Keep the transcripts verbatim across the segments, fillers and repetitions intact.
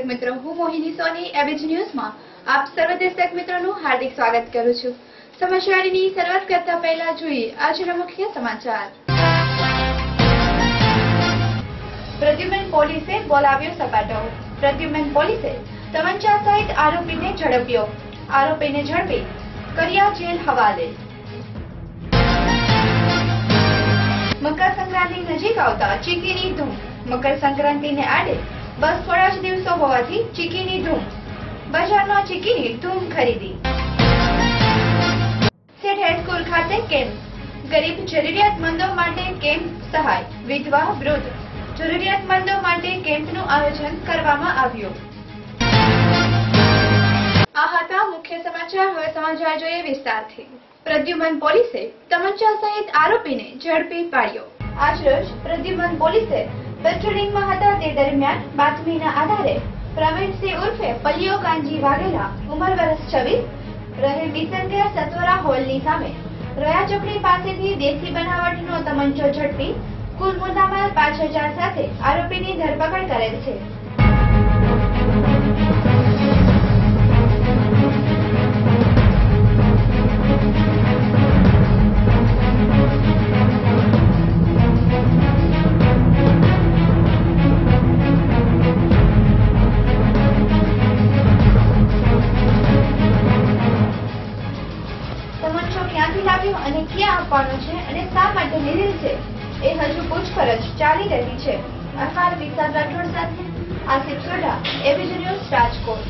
દર્શક મિત્રો, હું મોહિની સોની એબીજી ન્યૂઝમાં આપ સર્વ દર્શક મિત્રોનું હાર્દિક સ્વાગત કરું છું। સમાચારની શરૂઆત કરતા પહેલા જોઈએ આજના મુખ્ય સમાચાર। પ્રદ્યુમન પોલીસે બોલાવ્યો સપાટો। પ્રદ્યુમન પોલીસે તમંચા સહિત આરોપીને ઝડપ્યો। આરોપીને ઝડપી કર્યા જેલ હવાલે। મકર સંક્રાંતિ નજીક આવતા ચીકીની ધૂમ। મકર સંક્રાંતિને આડે બસ થોડા જ દિવસો હોવાથી ચીકીની ધૂમ। બજારમાં ચીકીની ધૂમ ખરીદી। સેઠ હાઈસ્કૂલ ખાતે કેમ્પ। ગરીબ જરૂરિયાતમંદો માટે કેમ્પ સહાય। વિધવા વૃદ્ધ જરૂરિયાતમંદો માટે કેમ્પનું આયોજન કરવામાં આવ્યું। આ હતા મુખ્ય સમાચાર। હવે સમાચાર જોઈએ વિસ્તારથી। પ્રદ્યુમન પોલીસે તમંચા સહિત આરોપીને ઝડપી પાડ્યો। આજરોજ પ્રદ્યુમન પોલીસે પેટ્રોલિંગમાં હતા તે દરમિયાન બાતમીના આધારે પ્રવીણસિંહ ઉર્ફે પલિયો કાંજી વાઘેલા ઉંમર વર્ષ છવ્વીસ રહે વિસનગર સત્વરા હોલની સામે રયા ચોકડી પાસેથી દેશી બનાવટનો તમંચો ઝડપી કુલ મુદ્દામાલ પાંચ હજાર સાથે આરોપીની ધરપકડ કરેલ છે। ક્યાંથી લાવ્યો અને ક્યાં આપવાનો છે અને શા માટે લીધેલ છે એ હજુ પૂછપરછ ચાલી રહી છે। અહેવાલ વિશાલ રાઠોડ સાથે આસિફ સોઢા, એબીજી ન્યૂઝ, રાજકોટ।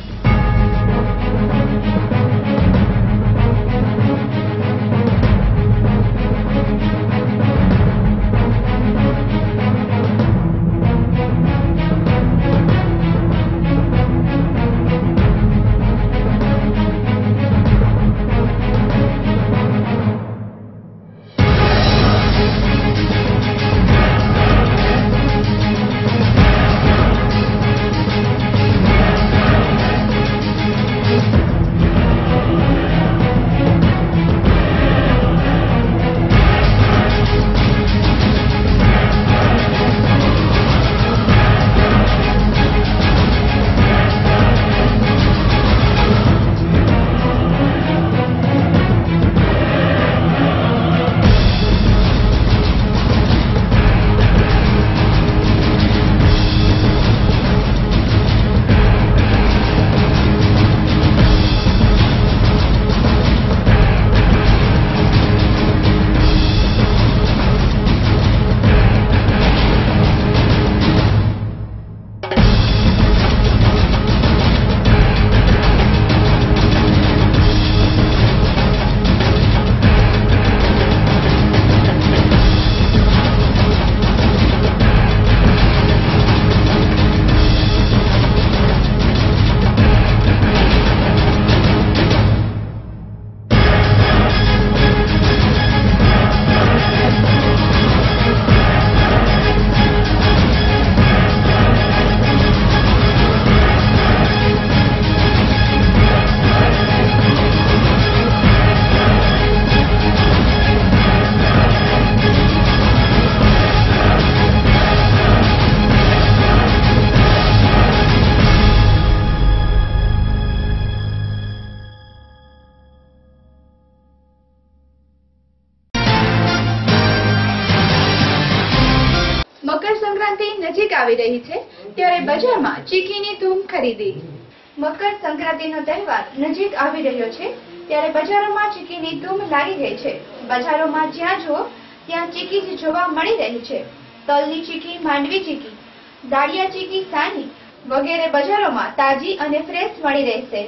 મકર સંક્રાંતિ નજીક આવી રહી છે ત્યારે બજારમાં ચીકીની ધૂમ ખરીદી। મકર સંક્રાંતિનો તહેવાર નજીક આવી રહ્યો છે ત્યારે બજારોમાં ચીકીની ધૂમ લાગી ગઈ છે। બજારોમાં જ્યાં જુઓ ત્યાં ચીકી જ જોવા મળી રહી છે। તલની ચીકી, માંડવી ચીકી, દાળિયા ચીકી, સાની વગેરે બજારોમાં તાજી અને ફ્રેશ મળી રહેશે।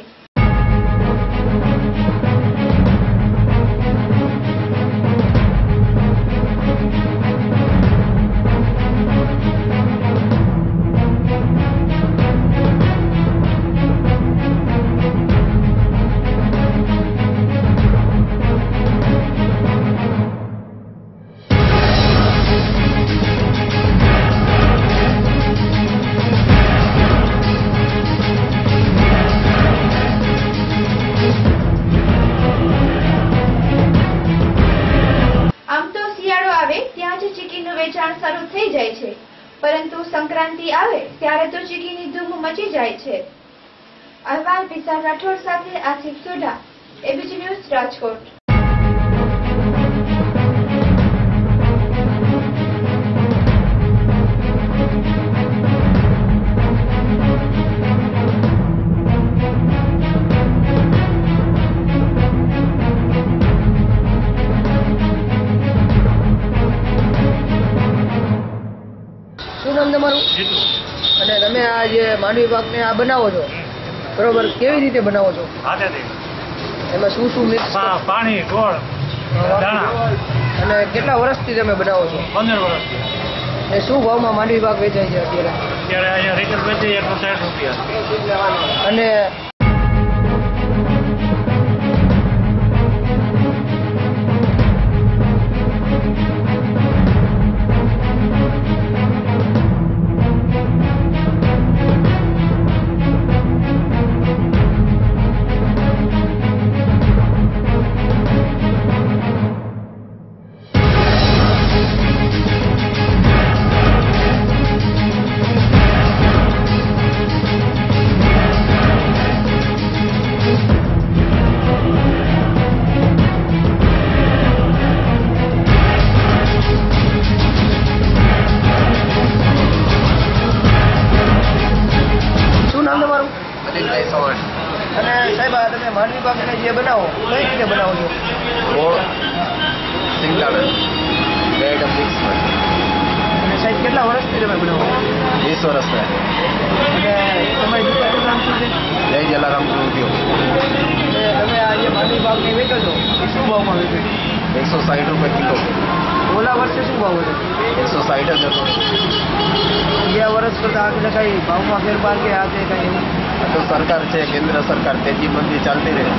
પરંતુ સંક્રાંતિ આવે ત્યારે તો ચીકીની ધૂમ મચી જાય છે। અહેવાલ વિશાલ રાઠોડ સાથે આસિફ સોઢા, એબીપી ન્યૂઝ, રાજકોટ। શું નામ તમારું? જીતુ। અને તમે આ જે માંડવી પાકને આ બનાવો છો, બરોબર, કેવી રીતે બનાવો છો? હાથેથી એમાં શું શું મિક્સ? પા- પાણી, ગોળ, દાણા। અને કેટલા વર્ષથી તમે બનાવો છો? પંદર વર્ષથી। અને શું ભાવમાં માંડવી પાક વેચાય છે અત્યારે? અત્યારે અહીંયા રિટેલ વેચે એકસો સાઠ રૂપિયા। અને અને સાહેબ આ તમે માંડવી પાકને જે બનાવો કઈ રીતે બનાવો છો? ગોળ, સિંગદાણા, બે આઈટમ મિક્સ હોય। અને સાહેબ કેટલા વર્ષથી તમે બનાવો? વીસ વર્ષ થયા। અને તમારી દુકાનનું નામ શું છે? જય જલારામ ઉદ્યોગ। અને તમે આ જે માંડવી પાકને વેચો છો એ શું ભાવમાં વેચો છો? એકસો સાઠ રૂપિયા કિલો। ઓલા વર્ષે શું ભાવ હતો? એકસો સાઠ જ હતો। ગયા વર્ષ કરતાં આગળ કઈ ભાવમાં ફેરફાર કે આ તે કઈ એવું? આ તો સરકાર છે, કેન્દ્ર સરકાર, તેજી મંદી ચાલતી રહે।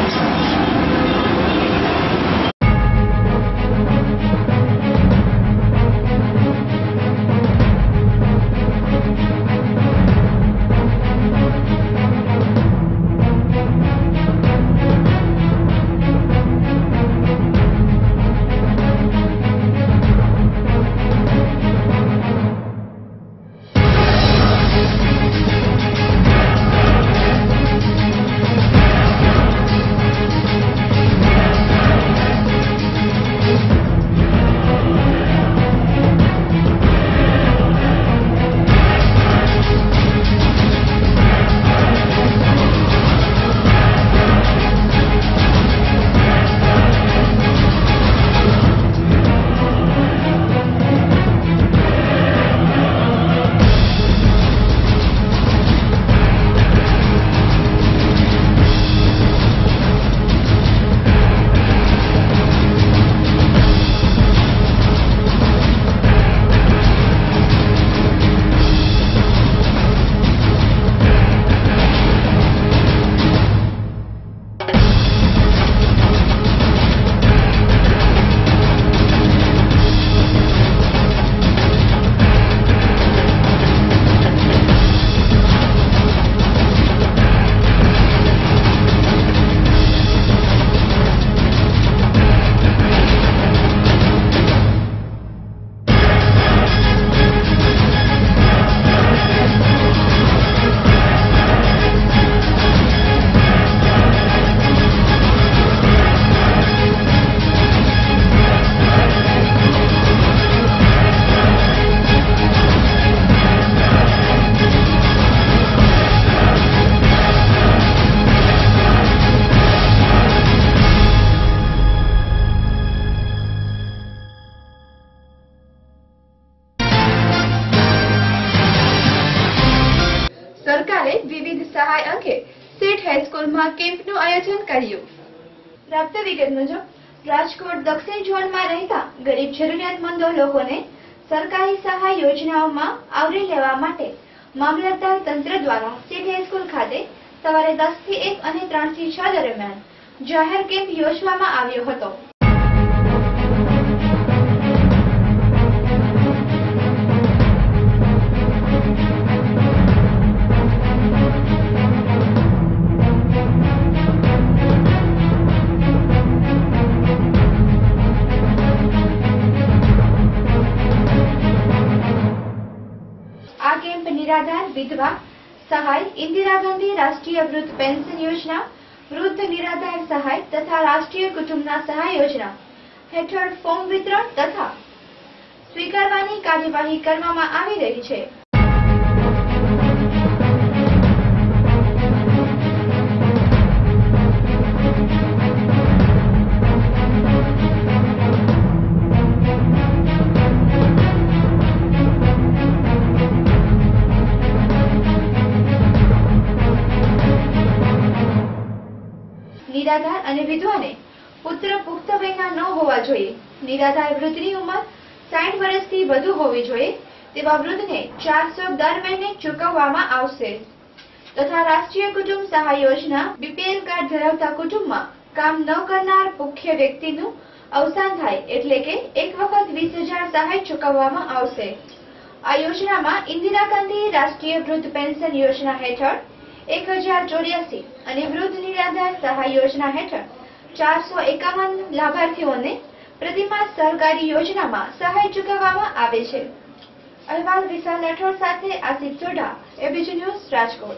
સરકારે વિવિધ સહાય અંગે સેઠ હાઈસ્કૂલમાં કેમ્પનું આયોજન કર્યું। પ્રાપ્ત વિગત મુજબ રાજકોટ દક્ષિણ ઝોનમાં રહેતા ગરીબ જરૂરિયાતમંદો લોકોને સરકારી સહાય યોજનાઓમાં આવરી લેવા માટે મામલતદાર તંત્ર દ્વારા સેઠ હાઈસ્કૂલ ખાતે સવારે દસ થી એક અને ત્રણ થી છ દરમિયાન જાહેર કેમ્પ યોજવામાં આવ્યો હતો। આ કેમ્પ નિરાધાર વિધવા સહાય, ઇન્દિરા ગાંધી રાષ્ટ્રીય વૃદ્ધ પેન્શન યોજના, વૃદ્ધ નિરાધાર સહાય તથા રાષ્ટ્રીય કુટુંબના સહાય યોજના હેઠળ ફોર્મ વિતરણ તથા સ્વીકારવાની કાર્યવાહી કરવામાં આવી રહી છે. નિરાધાર અને વિધવાને પુત્ર પુખ્ત વયના ન હોવા જોઈએ. નિરાધાર વૃદ્ધની ઉંમર સાઠ વર્ષથી વધુ હોવી જોઈએ તેવા વૃદ્ધને ચારસો દર મહિને ચૂકવવામાં આવશે તથા રાષ્ટ્રીય કુટુંબ સહાય યોજના બીપીએલ કાર્ડ ધરાવતા કુટુંબમાં કામ ન કરનાર મુખ્ય વ્યક્તિનું અવસાન થાય એટલે કે એક વખત વીસ હજાર સહાય ચૂકવવામાં આવશે. આ યોજનામાં ઇન્દિરા ગાંધી રાષ્ટ્રીય વૃદ્ધ પેન્શન યોજના હેઠળ એક હજાર ચોર્યાસી અને વૃદ્ધ નિરાધાર સહાય યોજના હેઠળ ચારસો એકાવન લાભાર્થીઓને પ્રતિમાસ સરકારી યોજનામાં સહાય ચૂકવવામાં આવે છે. અહેવાલ વિશાલ રાઠોડ સાથે આસિફ સોઢા, એબીપી ન્યૂઝ, રાજકોટ.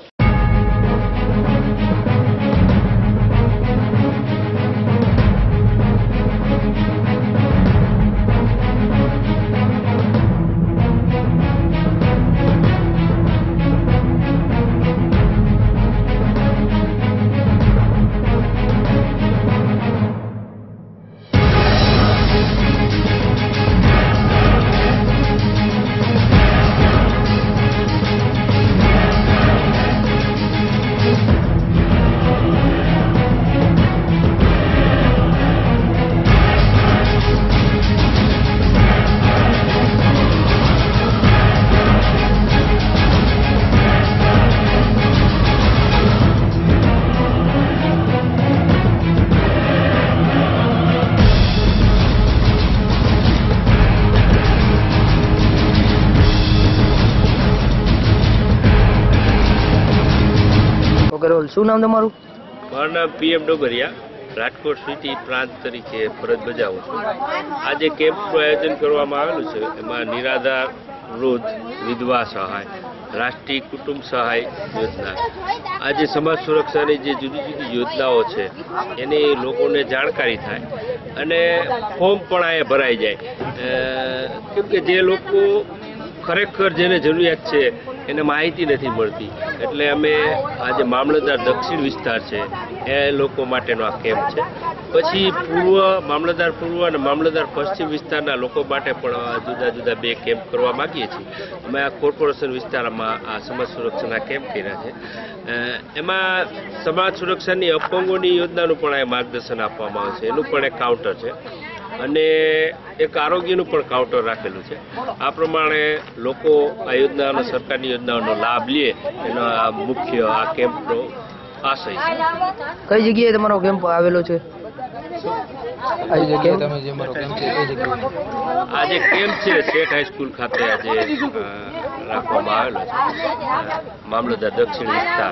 શું નામ તમારું? મારું નામ પીએમ ડોગરિયા, રાજકોટ સિટી પ્રાંત તરીકે ફરજ બજાવું છું. આજે કેમ્પનું આયોજન કરવામાં આવેલું છે. એમાં નિરાધાર, વૃદ્ધ, વિધવા સહાય, રાષ્ટ્રીય કુટુંબ સહાય યોજના, આજે સમાજ સુરક્ષાની જે જુદી જુદી યોજનાઓ છે એની લોકોને જાણકારી થાય અને ફોર્મ પણ અહીંયા ભરાઈ જાય. કેમ કે જે લોકો ખરેખર જેને જરૂરિયાત છે એને માહિતી નથી મળતી, એટલે અમે આજે મામલતદાર દક્ષિણ વિસ્તાર છે એ લોકો માટેનો આ કેમ્પ છે. પછી પૂર્વ મામલતદાર પૂર્વ અને મામલતદાર પશ્ચિમ વિસ્તારના લોકો માટે પણ જુદા જુદા બે કેમ્પ કરવા માગીએ છીએ. અમે આ કોર્પોરેશન વિસ્તારમાં આ સમાજ સુરક્ષાના કેમ્પ કર્યા છે. એમાં સમાજ સુરક્ષાની અપંગોની યોજનાનું પણ આ માર્ગદર્શન આપવામાં આવે છે. એનું પણ એક કાઉન્ટર છે અને એક આરોગ્યનું પણ કાઉન્ટર રાખેલું છે. આ પ્રમાણે લોકો આ યોજનાનો, સરકારની યોજનાઓનો લાભ લે એનો આ મુખ્ય આ કેમ્પનો આશય છે. કઈ જગ્યાએ તમારો કેમ્પ આવેલો છે? આ જે કેમ્પ છે સ્ટેટ હાઈસ્કૂલ ખાતે આજે રાખવામાં આવેલો છે. મામલતદાર દક્ષિણ વિસ્તાર.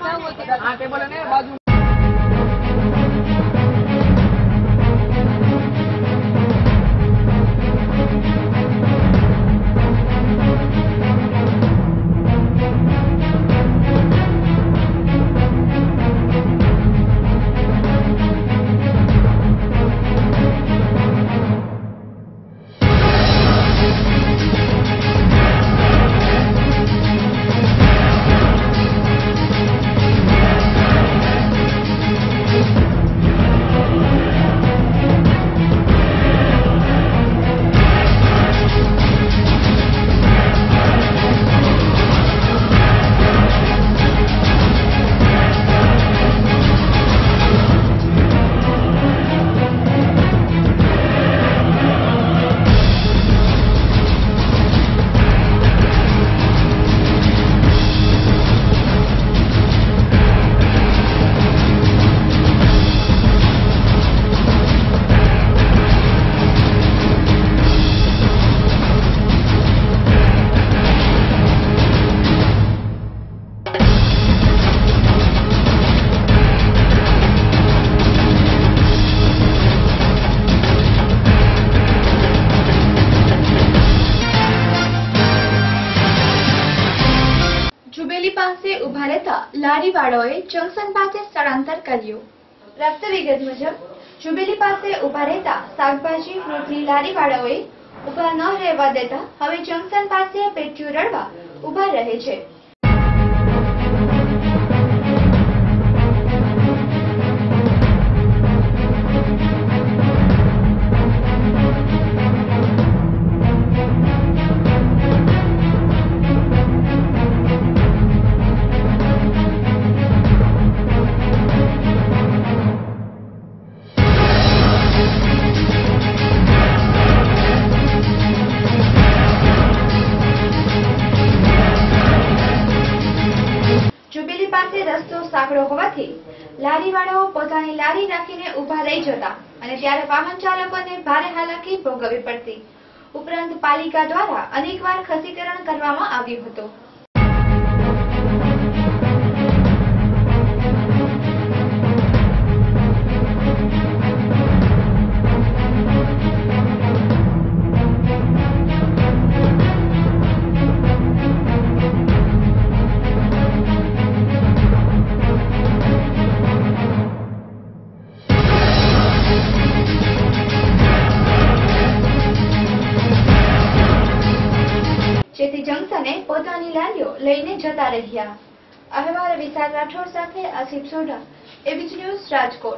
जुबेली પાસે ઉભા રહેતા લારીવાળાઓએ જંકશન પાસે સ્થળાંતર કર્યું। પ્રાપ્ત વિગત મુજબ जुबेली પાસે ઉભા રહેતા શાકભાજી ફ્રૂટની લારીવાળાઓએ ઉભા ન રહેવા દેતા હવે જંકશન પાસે પેટ્યું રડવા ઉભા રહે છે। जुबेली પાસે રસ્તો સાંકડો હોવાથી લારીવાળાઓ પોતાની લારી રાખીને ઉભા રહી જતા અને ત્યારે વાહન ચાલકોને ભારે હાલાકી ભોગવવી પડતી। ઉપરાંત પાલિકા દ્વારા અનેકવાર ખસીકરણ કરવામાં આવ્યું હતું। જેથી જંકશને પોતાની લારીઓ લઈને જતા રહ્યા। અહેવાલ વિશાલ રાઠોડ સાથે આસિફ સોઢા, એબીપી ન્યૂઝ, રાજકોટ।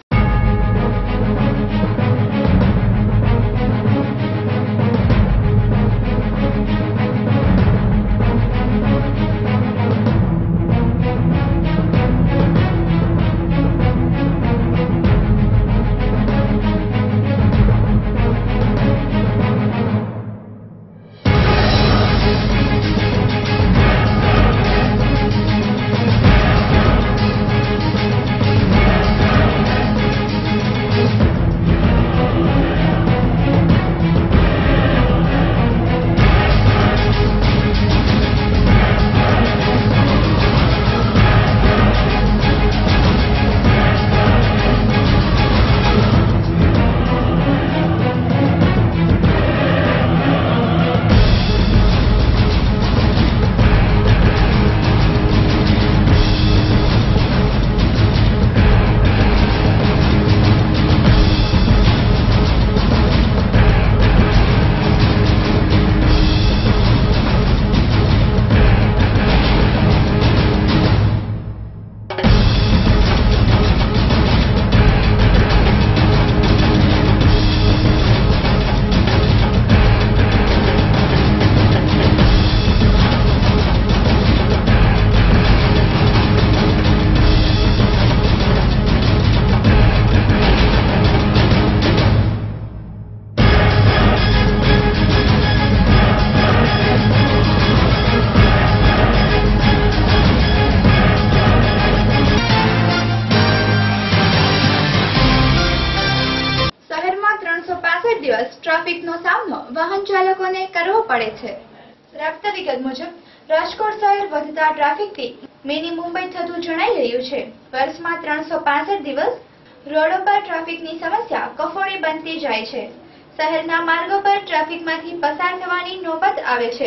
દિવસ ટ્રાફિકનો સામનો વાહન ચાલકોને કરવો પડે છે। પ્રાપ્ત વિગત મુજબ રાજકોટ શહેર વધતા ટ્રાફિકથી મિની મુંબઈ થતું જણાઈ રહ્યું છે। વર્ષમાં ત્રણસો પાસઠ દિવસ રોડો પર ટ્રાફિકની સમસ્યા કફોડી બનતી જાય છે। શહેરના માર્ગો પર ટ્રાફિકમાંથી પસાર થવાની નોબત આવે છે।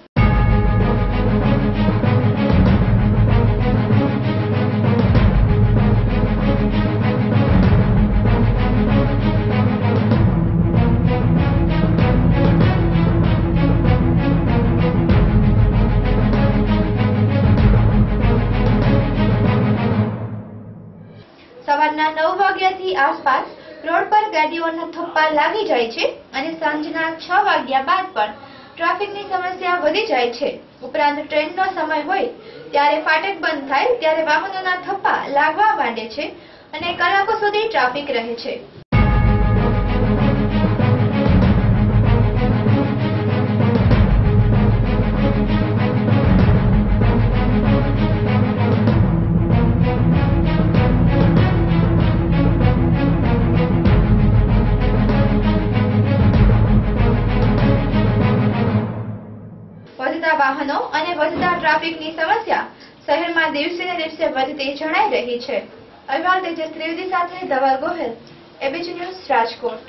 સવારના નવ વાગ્યાથી આસપાસ રોડ પર ગાડીઓના થપ્પા લાગી જાય છે અને સાંજના છ વાગ્યા બાદ પણ ટ્રાફિકની સમસ્યા વધી જાય છે। ઉપરાંત ટ્રેનનો સમય હોય ત્યારે ફાટક બંધ થાય ત્યારે વાહનોના થપ્પા લાગવા માંડે છે અને કલાકો સુધી ટ્રાફિક રહે છે। વધતા વાહનો અને વધતા ટ્રાફિકની સમસ્યા શહેરમાં દિવસે ને દિવસે વધતી જણાઈ રહી છે। અહેવાલ તેજસ ત્રિવેદી સાથે ધવલ ગોહિલ, એબીપી ન્યૂઝ, રાજકોટ।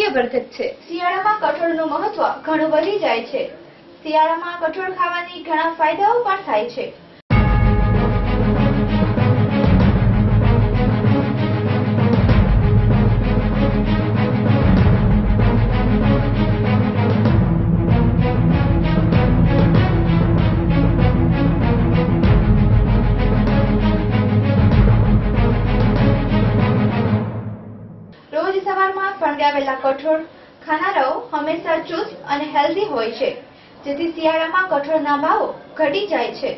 આરોગ્યવર્ધક છે। શિયાળામાં કઠોળનું મહત્વ ઘણું વધી જાય છે। શિયાળામાં કઠોળ ખાવાથી ઘણા ફાયદાઓ પણ થાય છે। રોજ સવારમાં ફણગાવેલા કઠોળ ખાનારાઓ હંમેશા ચુસ્ત અને હેલ્ધી હોય છે, જેથી શિયાળામાં કઠોળના ભાવો ઘટી જાય છે।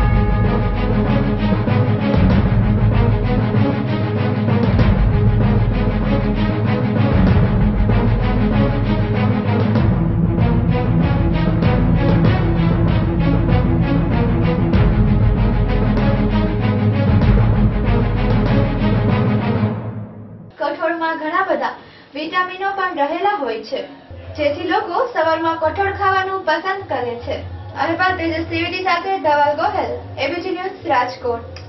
કઠોળમાં ઘણા બધા વિટામિનો પણ રહેલા હોય છે, જેથી લોકો સવારમાં કઠોળ ખાવાનું પસંદ કરે છે। અહેવાલ તેજસ્વી વિધિ સાથે ધવલ ગોહેલ, એબીપી ન્યૂઝ, રાજકોટ।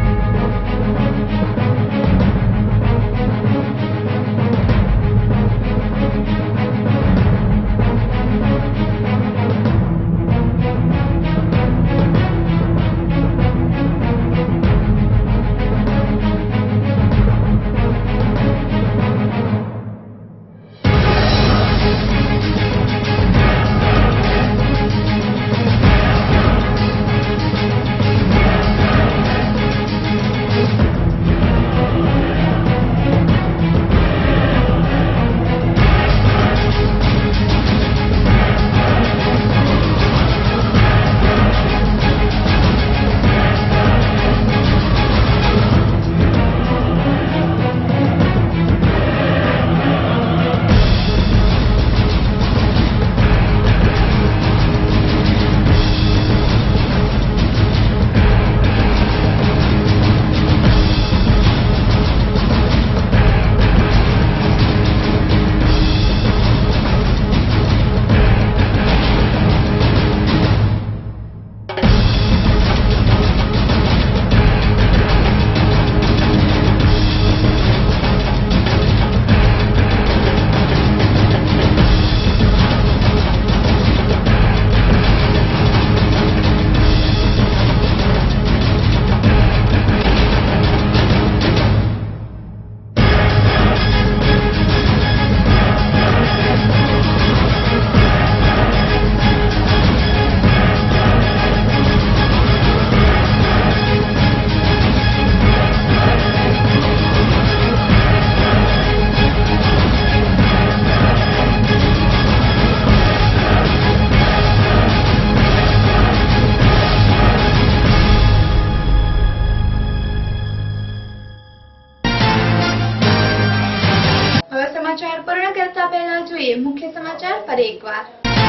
સમાચાર પૂર્ણ કરતા પહેલા જોઈએ મુખ્ય સમાચાર ફરી એકવાર।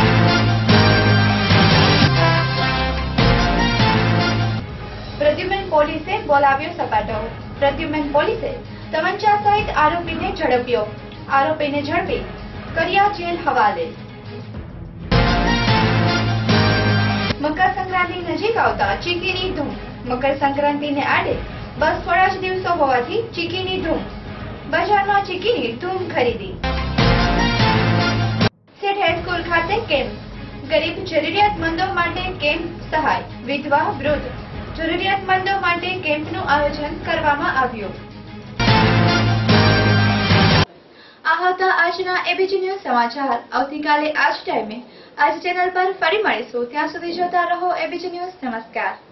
પ્રદ્યુમન પોલીસે બોલાવ્યો સપાટો। પ્રદ્યુમન પોલીસે તમંચા સહિત આરોપીને ઝડપ્યો। આરોપીને ઝડપી કર્યા જેલ હવાલે। મકર સંક્રાંતિ નજીક આવતા ચીકીની ધૂમ। મકર સંક્રાંતિને આડે બસ થોડા જ દિવસો હોવાથી ચીકીની ધૂમ। બજારમાં ચીકીની ધૂમ ખરીદી। સેઠ હાઈસ્કૂલ ખાતે કેમ્પ। ગરીબ જરૂરિયાતમંદો માટે કેમ્પ સહાય। વિધવા વૃદ્ધ જરૂરિયાતમંદો માટે કેમ્પનું આયોજન કરવામાં આવ્યું। આ હતા આજના એબીપી ન્યૂઝ સમાચાર। આવતીકાલે આ જ ટાઈમે આ જ ચેનલ પર ફરી મળીશું। ત્યાં સુધી જોતા રહો એબીપી ન્યૂઝ। નમસ્કાર।